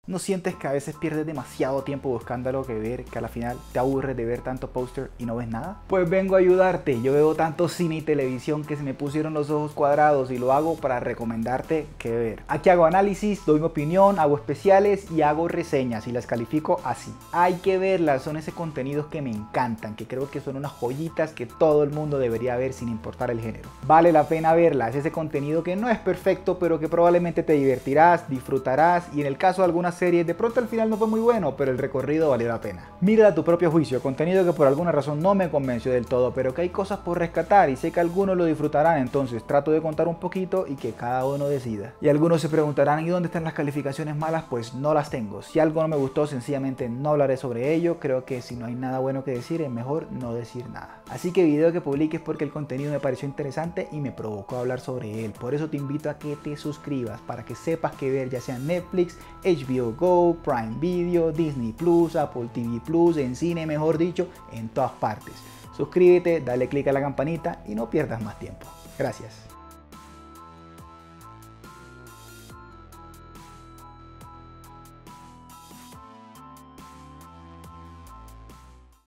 ¿No sientes que a veces pierdes demasiado tiempo buscando algo que ver, que a la final te aburres de ver tanto póster y no ves nada? Pues vengo a ayudarte. Yo veo tanto cine y televisión que se me pusieron los ojos cuadrados y lo hago para recomendarte qué ver. Aquí hago análisis, doy mi opinión, hago especiales y hago reseñas y las califico así. Hay que verlas, son ese contenidos que me encantan, que creo que son unas joyitas que todo el mundo debería ver sin importar el género. Vale la pena verlas, ese contenido que no es perfecto pero que probablemente te divertirás, disfrutarás y en el caso de algunas series de pronto al final no fue muy bueno, pero el recorrido valió la pena. Mira a tu propio juicio, contenido que por alguna razón no me convenció del todo, pero que hay cosas por rescatar y sé que algunos lo disfrutarán, entonces trato de contar un poquito y que cada uno decida. Y algunos se preguntarán, ¿y dónde están las calificaciones malas? Pues no las tengo. Si algo no me gustó, sencillamente no hablaré sobre ello. Creo que si no hay nada bueno que decir, es mejor no decir nada. Así que video que publiques porque el contenido me pareció interesante y me provocó hablar sobre él. Por eso te invito a que te suscribas para que sepas qué ver, ya sea en Netflix, HBO Go, Prime Video, Disney Plus, Apple TV Plus, en cine, mejor dicho, en todas partes. Suscríbete, dale click a la campanita y no pierdas más tiempo. Gracias.